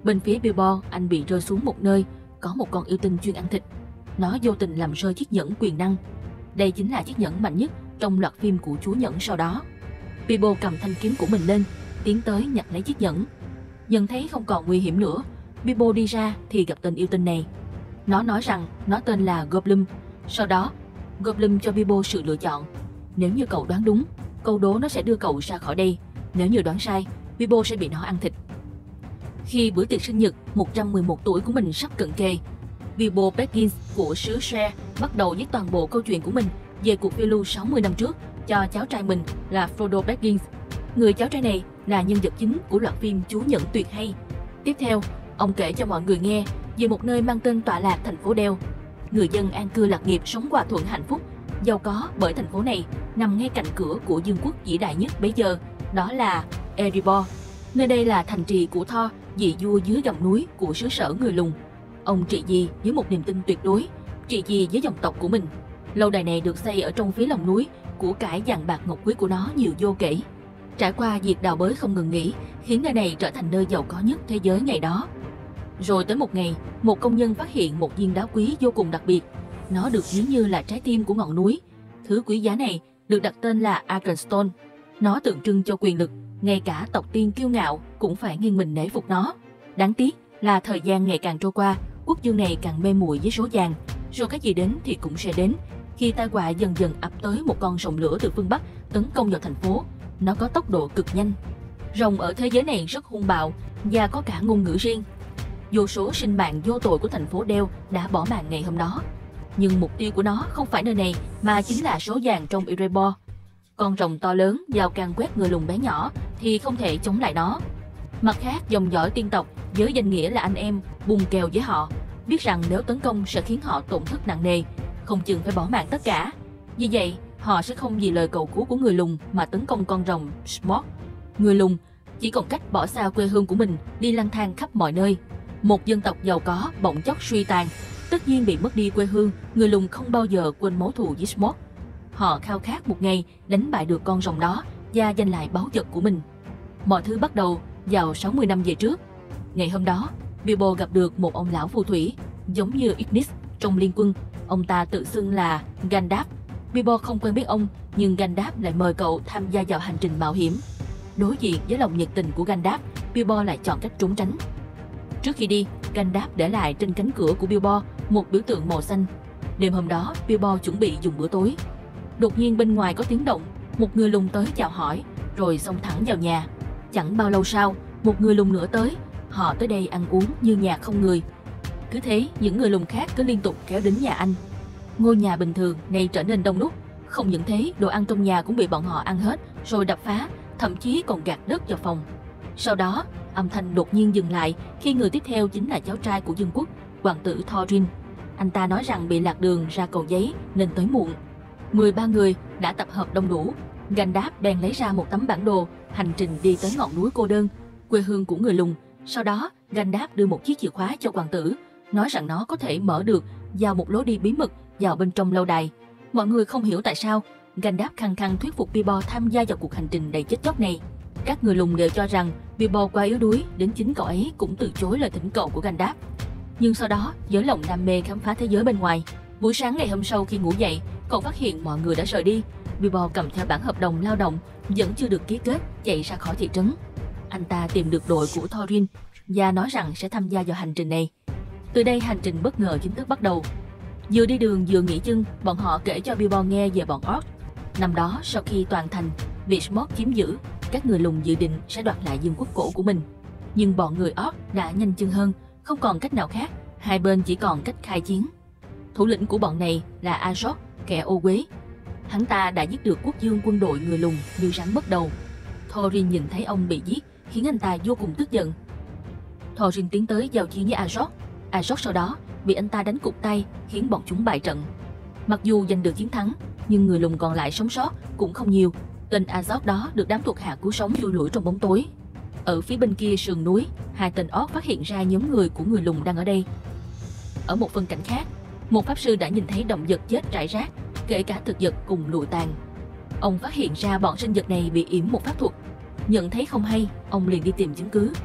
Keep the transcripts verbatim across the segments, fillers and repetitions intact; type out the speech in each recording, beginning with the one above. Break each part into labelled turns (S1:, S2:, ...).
S1: Bên phía Billboard, anh bị rơi xuống một nơi có một con yêu tinh chuyên ăn thịt. Nó vô tình làm rơi chiếc nhẫn quyền năng. Đây chính là chiếc nhẫn mạnh nhất trong loạt phim của Chúa Nhẫn sau đó. Billboard cầm thanh kiếm của mình lên, tiến tới nhặt lấy chiếc nhẫn. Nhận thấy không còn nguy hiểm nữa, Billboard đi ra thì gặp tên yêu tinh này. Nó nói rằng nó tên là Goblin. Sau đó, Goblin cho Billboard sự lựa chọn. Nếu như cậu đoán đúng, câu đố nó sẽ đưa cậu ra khỏi đây. Nếu như đoán sai, Billboard sẽ bị nó ăn thịt. Khi bữa tiệc sinh nhật một trăm mười một tuổi của mình sắp cận kề, Billboard Baggins của xứ Shire bắt đầu viết toàn bộ câu chuyện của mình về cuộc phiêu lưu sáu mươi năm trước cho cháu trai mình là Frodo Baggins. Người cháu trai này là nhân vật chính của loạt phim Chúa Nhẫn tuyệt hay. Tiếp theo, ông kể cho mọi người nghe về một nơi mang tên tọa lạc thành phố Dale. Người dân an cư lạc nghiệp sống hòa thuận hạnh phúc, giàu có bởi thành phố này nằm ngay cạnh cửa của vương quốc vĩ đại nhất bấy giờ, đó là Erebor. Nơi đây là thành trì của Thor, vị vua dưới gầm núi của xứ sở người lùn. Ông trị vì với một niềm tin tuyệt đối, trị vì với dòng tộc của mình. Lâu đài này được xây ở trong phía lòng núi, của cải vàng bạc ngọc quý của nó nhiều vô kể. Trải qua việc đào bới không ngừng nghỉ, khiến nơi này trở thành nơi giàu có nhất thế giới ngày đó. Rồi tới một ngày, một công nhân phát hiện một viên đá quý vô cùng đặc biệt. Nó được ví như là trái tim của ngọn núi. Thứ quý giá này được đặt tên là Arkenstone. Nó tượng trưng cho quyền lực, ngay cả tộc tiên kiêu ngạo cũng phải nghiêng mình nể phục nó. Đáng tiếc là thời gian ngày càng trôi qua, quốc vương này càng mê muội với số vàng. Rồi cái gì đến thì cũng sẽ đến. Khi tai họa dần dần ập tới một con rồng lửa từ phương Bắc tấn công vào thành phố. Nó có tốc độ cực nhanh. Rồng ở thế giới này rất hung bạo và có cả ngôn ngữ riêng. Vô số sinh mạng vô tội của thành phố Dale đã bỏ mạng ngày hôm đó. Nhưng mục tiêu của nó không phải nơi này mà chính là số vàng trong Erebor. Con rồng to lớn vào càng quét người lùn bé nhỏ thì không thể chống lại nó. Mặt khác, dòng dõi tiên tộc với danh nghĩa là anh em bùng kèo với họ, biết rằng nếu tấn công sẽ khiến họ tổn thất nặng nề, không chừng phải bỏ mạng tất cả. Vì vậy, họ sẽ không vì lời cầu cứu của người lùn mà tấn công con rồng Smog. Người lùn chỉ còn cách bỏ xa quê hương của mình, đi lang thang khắp mọi nơi. Một dân tộc giàu có bỗng chốc suy tàn, tất nhiên bị mất đi quê hương, người lùn không bao giờ quên mối thù với Smog. Họ khao khát một ngày đánh bại được con rồng đó và giành lại báu vật của mình. Mọi thứ bắt đầu vào sáu mươi năm về trước. Ngày hôm đó, Billboard gặp được một ông lão phù thủy, giống như Ignis trong Liên Quân. Ông ta tự xưng là Gandalf. Billboard không quen biết ông, nhưng Gandalf lại mời cậu tham gia vào hành trình mạo hiểm. Đối diện với lòng nhiệt tình của Gandalf, Billboard lại chọn cách trốn tránh. Trước khi đi, Gandalf để lại trên cánh cửa của Billboard một biểu tượng màu xanh. Đêm hôm đó, Billboard chuẩn bị dùng bữa tối. Đột nhiên bên ngoài có tiếng động, một người lùn tới chào hỏi, rồi xông thẳng vào nhà. Chẳng bao lâu sau, một người lùn nữa tới. Họ tới đây ăn uống như nhà không người. Cứ thế, những người lùn khác cứ liên tục kéo đến nhà anh. Ngôi nhà bình thường nay trở nên đông đúc. Không những thế, đồ ăn trong nhà cũng bị bọn họ ăn hết, rồi đập phá, thậm chí còn gạt đất vào phòng. Sau đó, âm thanh đột nhiên dừng lại khi người tiếp theo chính là cháu trai của vương quốc, hoàng tử Thorin. Anh ta nói rằng bị lạc đường ra Cầu Giấy nên tới muộn. mười ba người đã tập hợp đông đủ. Gandalf bèn lấy ra một tấm bản đồ hành trình đi tới ngọn núi cô đơn, quê hương của người lùn. Sau đó, Gandalf đưa một chiếc chìa khóa cho hoàng tử, nói rằng nó có thể mở được vào một lối đi bí mật vào bên trong lâu đài. Mọi người không hiểu tại sao Gandalf khăng khăng thuyết phục Billboard tham gia vào cuộc hành trình đầy chết chóc này. Các người lùn đều cho rằng Billboard quá yếu đuối, đến chính cậu ấy cũng từ chối lời thỉnh cầu của Gandalf. Nhưng sau đó, với lòng đam mê khám phá thế giới bên ngoài, buổi sáng ngày hôm sau khi ngủ dậy, cậu phát hiện mọi người đã rời đi. Billboard cầm theo bản hợp đồng lao động vẫn chưa được ký kết, chạy ra khỏi thị trấn. Anh ta tìm được đội của Thorin và nói rằng sẽ tham gia vào hành trình này. Từ đây hành trình bất ngờ chính thức bắt đầu. Vừa đi đường vừa nghỉ chân, bọn họ kể cho Billboard nghe về bọn Orc. Năm đó, sau khi toàn thành bị Smog chiếm giữ, các người lùn dự định sẽ đoạt lại vương quốc cổ của mình. Nhưng bọn người Orc đã nhanh chân hơn, không còn cách nào khác, hai bên chỉ còn cách khai chiến. Thủ lĩnh của bọn này là Azog, kẻ ô uế. Hắn ta đã giết được quốc vương quân đội người lùn như rắn mất đầu. Thorin nhìn thấy ông bị giết, khiến anh ta vô cùng tức giận. Thorin tiến tới giao chiến với Azog. Azog sau đó bị anh ta đánh cụt tay, khiến bọn chúng bại trận. Mặc dù giành được chiến thắng, nhưng người lùn còn lại sống sót cũng không nhiều. Tên Azog đó được đám thuộc hạ cứu sống chui lủi trong bóng tối. Ở phía bên kia sườn núi, hai tên Orc phát hiện ra nhóm người của người lùn đang ở đây. Ở một phân cảnh khác, một pháp sư đã nhìn thấy động vật chết rải rác, kể cả thực vật cùng lụi tàn. Ông phát hiện ra bọn sinh vật này bị yểm một pháp thuật. Nhận thấy không hay, ông liền đi tìm chứng cứ.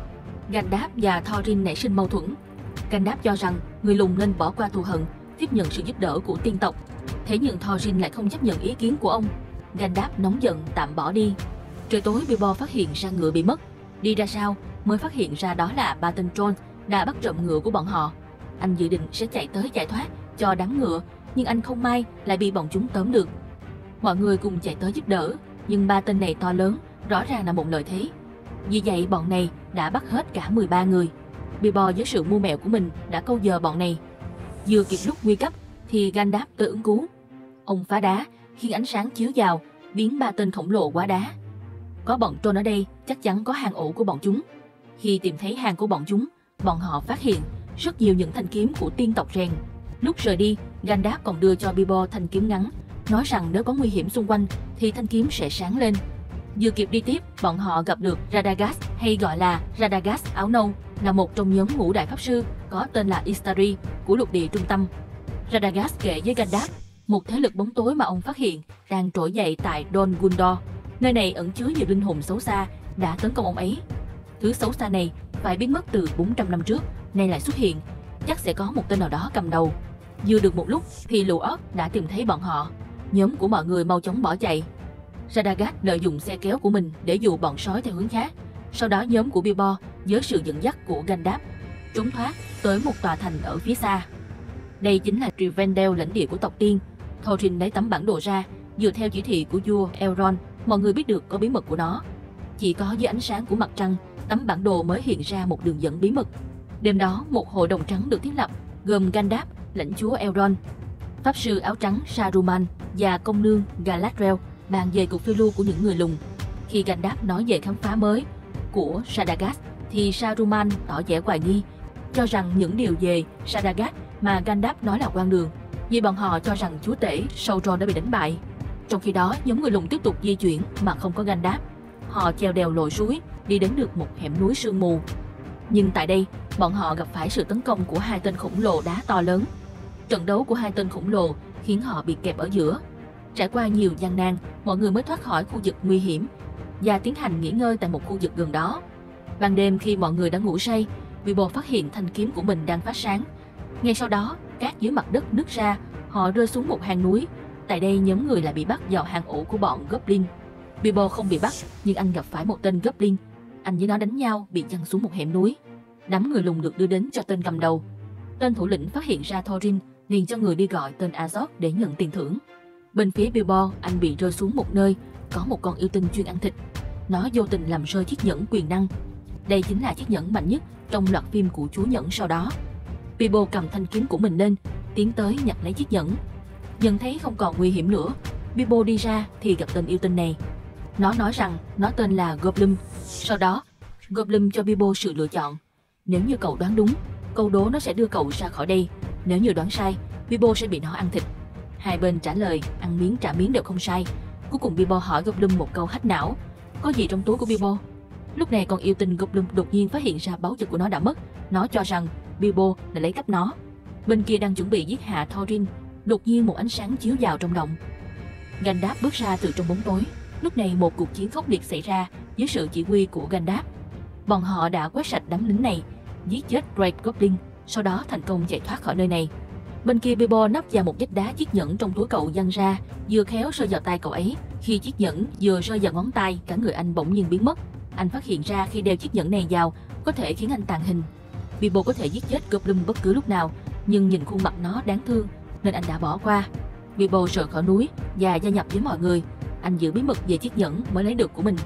S1: Gandalf và Thorin nảy sinh mâu thuẫn. Gandalf cho rằng người lùn nên bỏ qua thù hận, tiếp nhận sự giúp đỡ của tiên tộc. Thế nhưng Thorin lại không chấp nhận ý kiến của ông. Gandalf nóng giận tạm bỏ đi. Trời tối, Bilbo phát hiện ra ngựa bị mất. Đi ra sau mới phát hiện ra đó là ba tên troll đã bắt trộm ngựa của bọn họ. Anh dự định sẽ chạy tới giải thoát cho đám ngựa, nhưng anh không may lại bị bọn chúng tóm được. Mọi người cùng chạy tới giúp đỡ, nhưng ba tên này to lớn, rõ ràng là một lợi thế. Vì vậy bọn này đã bắt hết cả mười ba người. Bilbo với sự mưu mẹo của mình đã câu giờ bọn này. Vừa kịp lúc nguy cấp thì Gandalf tới ứng cứu. Ông phá đá khiến ánh sáng chiếu vào, biến ba tên khổng lồ quá đá. Có bọn troll ở đây, chắc chắn có hang ổ của bọn chúng. Khi tìm thấy hang của bọn chúng, bọn họ phát hiện rất nhiều những thanh kiếm của tiên tộc rèn. Lúc rời đi, Gandalf còn đưa cho Bilbo thanh kiếm ngắn, nói rằng nếu có nguy hiểm xung quanh thì thanh kiếm sẽ sáng lên. Vừa kịp đi tiếp, bọn họ gặp được Radagast, hay gọi là Radagast áo nâu, là một trong nhóm ngũ đại pháp sư có tên là Istari của lục địa trung tâm. Radagast kể với Gandalf một thế lực bóng tối mà ông phát hiện đang trỗi dậy tại Dol Guldur. Nơi này ẩn chứa nhiều linh hồn xấu xa đã tấn công ông ấy. Thứ xấu xa này phải biến mất từ bốn trăm năm trước, nay lại xuất hiện, chắc sẽ có một tên nào đó cầm đầu. Vừa được một lúc thì lũ orc đã tìm thấy bọn họ. Nhóm của mọi người mau chóng bỏ chạy. Radagast lợi dụng xe kéo của mình để dụ bọn sói theo hướng khác. Sau đó nhóm của Bilbo với sự dẫn dắt của Gandalf trốn thoát tới một tòa thành ở phía xa. Đây chính là Rivendell, lãnh địa của tộc tiên. Thorin lấy tấm bản đồ ra, dựa theo chỉ thị của vua Elrond, mọi người biết được có bí mật của nó. Chỉ có dưới ánh sáng của mặt trăng, tấm bản đồ mới hiện ra một đường dẫn bí mật. Đêm đó, một hội đồng trắng được thiết lập, gồm Gandalf, lãnh chúa Elrond, pháp sư áo trắng Saruman và công nương Galadriel bàn về cuộc phiêu lưu của những người lùn. Khi Gandalf nói về khám phá mới của Radagast thì Saruman tỏ vẻ hoài nghi, cho rằng những điều về Radagast mà Gandalf nói là quan đường, vì bọn họ cho rằng chúa tể Sauron đã bị đánh bại. Trong khi đó, nhóm người lùn tiếp tục di chuyển mà không có Gandalf. Họ trèo đèo lội suối, đi đến được một hẻm núi sương mù. Nhưng tại đây, bọn họ gặp phải sự tấn công của hai tên khổng lồ đá to lớn. Trận đấu của hai tên khổng lồ khiến họ bị kẹp ở giữa. Trải qua nhiều gian nan, mọi người mới thoát khỏi khu vực nguy hiểm và tiến hành nghỉ ngơi tại một khu vực gần đó. Ban đêm, khi mọi người đã ngủ say, Bilbo phát hiện thanh kiếm của mình đang phát sáng. Ngay sau đó, cát dưới mặt đất nứt ra, họ rơi xuống một hang núi. Tại đây, nhóm người lại bị bắt vào hang ổ của bọn Goblin. Bilbo không bị bắt, nhưng anh gặp phải một tên Goblin. Anh với nó đánh nhau, bị giăng xuống một hẻm núi. Đám người lùn được đưa đến cho tên cầm đầu. Tên thủ lĩnh phát hiện ra Thorin, liền cho người đi gọi tên Azog để nhận tiền thưởng. Bên phía Bilbo, anh bị rơi xuống một nơi, có một con yêu tinh chuyên ăn thịt. Nó vô tình làm rơi chiếc nhẫn quyền năng. Đây chính là chiếc nhẫn mạnh nhất trong loạt phim của chúa nhẫn sau đó. Bilbo cầm thanh kiếm của mình lên, tiến tới nhặt lấy chiếc nhẫn. Nhận thấy không còn nguy hiểm nữa, Bilbo đi ra thì gặp tên yêu tinh này. Nó nói rằng nó tên là Goblin. Sau đó, Goblin cho Bilbo sự lựa chọn. Nếu như cậu đoán đúng, câu đố nó sẽ đưa cậu ra khỏi đây. Nếu như đoán sai, Bilbo sẽ bị nó ăn thịt. Hai bên trả lời, ăn miếng trả miếng đều không sai. Cuối cùng Bilbo hỏi Goblin một câu hack não: có gì trong túi của Bilbo? Lúc này con yêu tinh Goblin đột nhiên phát hiện ra báu vật của nó đã mất. Nó cho rằng Bilbo đã lấy cắp nó. Bên kia đang chuẩn bị giết hạ Thorin, đột nhiên một ánh sáng chiếu vào trong động. Gandalf bước ra từ trong bóng tối. Lúc này một cuộc chiến khốc liệt xảy ra dưới sự chỉ huy của Gandalf. Bọn họ đã quét sạch đám lính này, giết chết Great Goblin, sau đó thành công chạy thoát khỏi nơi này. Bên kia Bilbo nấp vào một vách đá, chiếc nhẫn trong túi cậu giăng ra, vừa khéo rơi vào tay cậu ấy. Khi chiếc nhẫn vừa rơi vào ngón tay, cả người anh bỗng nhiên biến mất. Anh phát hiện ra khi đeo chiếc nhẫn này vào, có thể khiến anh tàng hình. Bilbo có thể giết chết Goblin bất cứ lúc nào, nhưng nhìn khuôn mặt nó đáng thương nên anh đã bỏ qua. Bilbo rời khỏi núi và gia nhập với mọi người. Anh giữ bí mật về chiếc nhẫn mới lấy được của mình.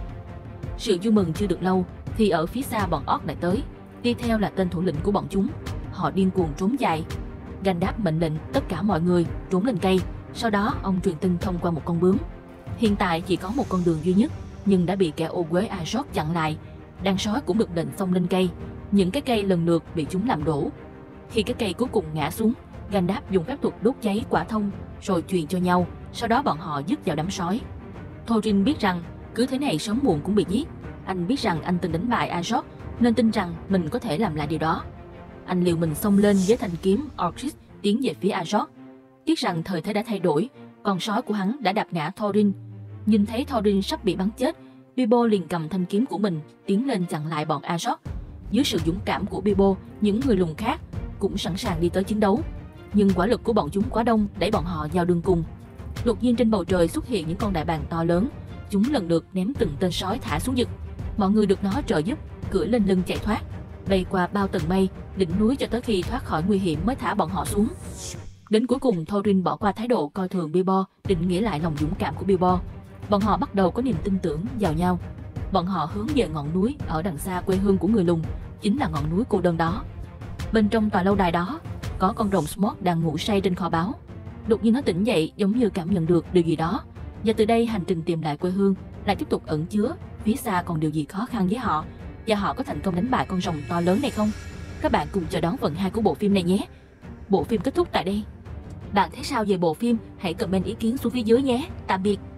S1: Sự vui mừng chưa được lâu thì ở phía xa bọn orc lại tới, đi theo là tên thủ lĩnh của bọn chúng. Họ điên cuồng trốn chạy. Gandalf mệnh lệnh tất cả mọi người trốn lên cây. Sau đó ông truyền tin thông qua một con bướm. Hiện tại chỉ có một con đường duy nhất, nhưng đã bị kẻ ô uế Azog chặn lại. Đàn sói cũng được lệnh xông lên cây. Những cái cây lần lượt bị chúng làm đổ. Khi cái cây cuối cùng ngã xuống, Gandalf dùng phép thuật đốt cháy quả thông rồi truyền cho nhau. Sau đó bọn họ dứt vào đám sói. Thorin biết rằng cứ thế này sớm muộn cũng bị giết. Anh biết rằng anh từng đánh bại Azog nên tin rằng mình có thể làm lại điều đó. Anh liều mình xông lên với thanh kiếm Orcris tiến về phía Azog. Tiếc rằng thời thế đã thay đổi, con sói của hắn đã đạp ngã Thorin. Nhìn thấy Thorin sắp bị bắn chết, Bilbo liền cầm thanh kiếm của mình tiến lên chặn lại bọn Azog. Dưới sự dũng cảm của Bilbo, những người lùn khác cũng sẵn sàng đi tới chiến đấu. Nhưng quả lực của bọn chúng quá đông đẩy bọn họ vào đường cùng. Đột nhiên trên bầu trời xuất hiện những con đại bàng to lớn. Chúng lần lượt ném từng tên sói thả xuống vực. Mọi người được nó trợ giúp, cưỡi lên lưng chạy thoát, bay qua bao tầng mây, đỉnh núi cho tới khi thoát khỏi nguy hiểm mới thả bọn họ xuống. Đến cuối cùng, Thorin bỏ qua thái độ coi thường Bilbo, định nghĩa lại lòng dũng cảm của Bilbo. Bọn họ bắt đầu có niềm tin tưởng vào nhau. Bọn họ hướng về ngọn núi ở đằng xa quê hương của người lùn, chính là ngọn núi cô đơn đó. Bên trong tòa lâu đài đó, có con rồng Smough đang ngủ say trên kho báu. Đột nhiên nó tỉnh dậy, giống như cảm nhận được điều gì đó. Và từ đây hành trình tìm lại quê hương lại tiếp tục ẩn chứa phía xa còn điều gì khó khăn với họ, và họ có thành công đánh bại con rồng to lớn này không? Các bạn cùng chờ đón phần hai của bộ phim này nhé. Bộ phim kết thúc tại đây. Bạn thấy sao về bộ phim? Hãy comment ý kiến xuống phía dưới nhé. Tạm biệt.